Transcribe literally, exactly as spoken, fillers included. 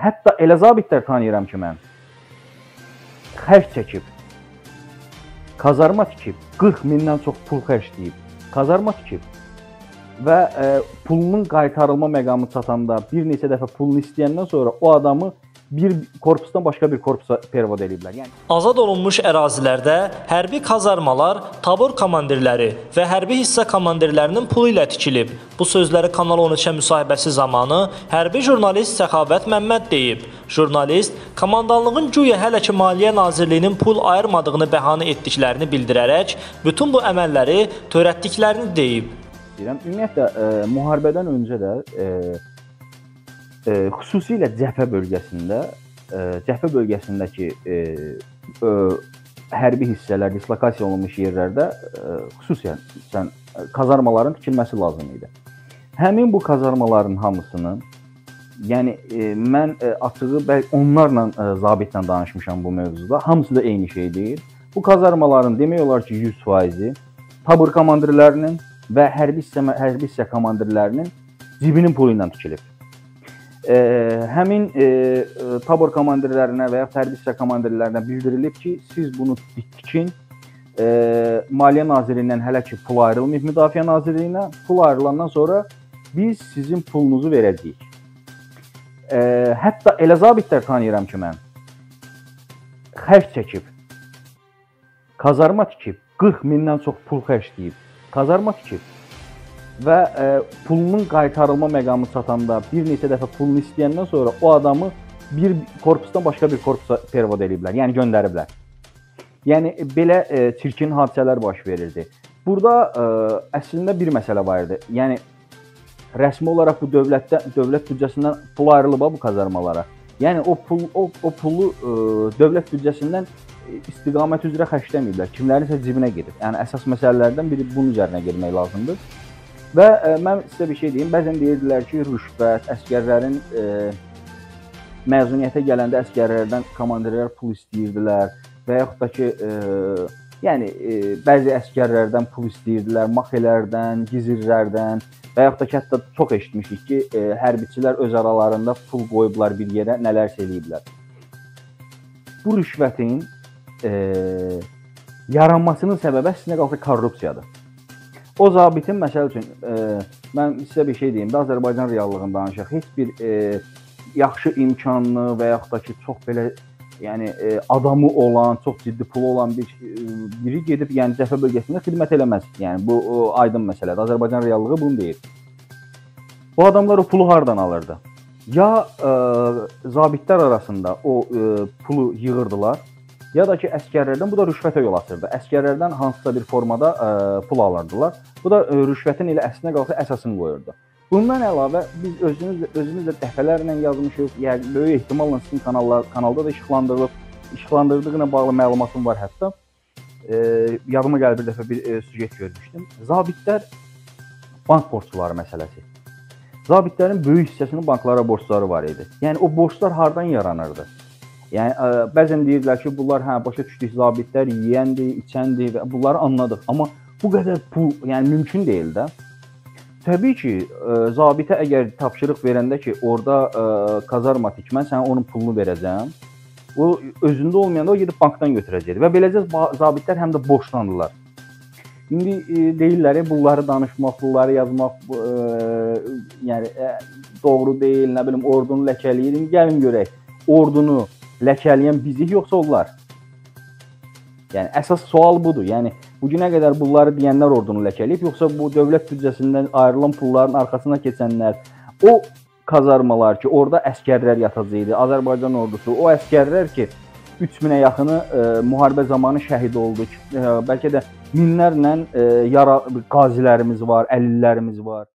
hətta elə zabitlər tanıyıram ki, mən xərc çəkib, kazarma tikib, qırx mindən çox pul xərcləyib, kazarma tikib və e, pulunun qaytarılma məqamı çatanda bir neçə dəfə pulunu istəyəndən sonra o adamı bir korpusdan başqa bir korpusa pervod ediblər. Yəni azad olunmuş ərazilərdə hərbi kazarmalar tabor komandirləri və hərbi hissə komandirlərinin pulu ilə tikilib. Bu sözləri Kanal on üçə müsahibəsi zamanı hərbi jurnalist Səxavət Məmməd deyib. Jurnalist komandanlığın güya hələ ki Maliyyə Nazirliyinin pul ayırmadığını bəhanə etdiklərini bildirərək bütün bu əməlləri törətdiklərini deyib. Deyirəm, ümumiyyətlə e, müharibədən öncə də e, e, xüsusilə cəbhə bölgəsində, e, cəbhə bölgəsindəki e, e, hərbi hissələr, dislokasiya olunmuş yerlərdə e, xüsusən sən, kazarmaların tikilməsi lazım idi. Həmin bu kazarmaların hamısını, yəni e, mən e, açığı onlarla e, zabitlə danışmışam bu mövzuda, hamısı da eyni şey deyil. Bu kazarmaların demək olar ki yüz faizi tabur komandirlərinin və hərbi hissə, hərbi hissə komandirlərinin cibinin pulu ilə tikilib. E, həmin e, tabor komandirlərinə və ya hərbi hissə komandirlərinə bildirilib ki, siz bunu tikin, e, Maliyyə Nazirliyindən hələ ki pul ayrılmayıb, Müdafiə Nazirliyinə pul ayrılandan sonra biz sizin pulunuzu verəcəyik. E, hətta elə zabitlər tanıyıram ki, mən xərc çəkib, kazarma tikib, qırx mindən çox pul xərcləyib, kazarma tikib və e, pulunun qaytarılma məqamı çatanda bir neçə dəfə pulunu istəyəndən sonra o adamı bir korpusdan başqa bir korpusa pervod ediblər, yəni göndəriblər. Yəni belə e, çirkin hadisələr baş verirdi. Burada e, əslində bir məsələ var idi. Yəni rəsmi olaraq bu dövlətdə dövlət büdcəsindən pul ayrılıb bu kazarmalara. Yəni o pul o, o pulu e, dövlət büdcəsindən istiqamət üzrə xərcləməyiblər. Kimlərinsə cibinə gedib. Yəni əsas məsələlərdən biri bunun üzərinə getmək lazımdır. Və e, mən sizə bir şey deyim. Bəzən deyirdilər ki, rüşvət, əsgərlərin e, məzuniyyətə gələndə əsgərlərdən komandirlər pul istəyirdilər və yaxud da ki, e, yəni e, bəzi əsgərlərdən pul istəyirdilər, maxelərdən, gizirlərdən və yaxud da ki, hətta çox eşitmişik ki, e, hərbiçilər öz aralarında pul qoyublar bir yerə, nələrsə eləyiblər. Bu rüşvətin E, yaranmasının səbəbi əslində qalsa korrupsiyadır. O zabitin, məsəl üçün, e, mən sizə bir şey deyim də, Azərbaycan reallığını danışaq. Heç bir e, yaxşı imkanlı və yaxud da ki, çox belə yəni, e, adamı olan, çox ciddi pulu olan bir e, biri gedib yəni, cəbhə bölgəsində xidmət eləməz. Yəni, bu o, aydın məsələdir. Azərbaycan reallığı bunu deyir. Bu adamlar o pulu hardan alırdı? Ya e, zabitlər arasında o e, pulu yığırdılar, ya da ki, əsgərlərdən, bu da rüşvətə yol açırdı. Əsgərlərdən hansısa bir formada ə, pul alırdılar. Bu da ə, rüşvətin ilə əslinə qalsa əsasını qoyurdu. Bundan əlavə, biz özümüz, özümüz də dəfələrlə yazmışıq, yəni böyük ehtimalla sizin kanallar, kanalda da işıqlandırılıb, işıqlandırdığına bağlı məlumatım var hətta. E, yadıma gəlir bir dəfə bir e, süjet görmüşdüm. Zabitlər bank borçları məsələsi. Zabitlərin böyük hissəsinin banklara borçları var idi. Yəni, o borçlar hardan yaranırdı? Yəni, ə, bəzən deyirdilər ki, bunlar hə, başa düşdük, zabitlər yiyəndir, içəndir və bunları anladıq. Amma bu qədər pul yəni, mümkün deyil də. Təbii ki, ə, zabitə əgər tapşırıq verəndə ki, orada ə, kazarma tik, mən sənə onun pulunu verəcəm, o özündə olmayanda o gedib bankdan götürəcəkdir. Və beləcə zabitlər həm də borçlandılar. İndi ə, deyirlər, bunları danışmaq, bunları yazmaq ə, yəni, ə, doğru deyil, nə bilim, ordunu ləkələyir. İndi gəlin görək, ordunu ləkələyən bizik, yoxsa onlar? Yəni, əsas sual budur. Yəni, bugünə qədər bunları deyənlər ordunu ləkələyib, yoxsa bu dövlət büdcəsindən ayrılan pulların arxasına keçənlər, o kazarmalar ki, orada əskərlər yatacaqdı, Azərbaycan ordusu, o əskərlər ki, üç minə yaxını e, müharibə zamanı şəhid oldu, e, bəlkə də minlərlə e, yara qazilərimiz var, əlillərimiz var.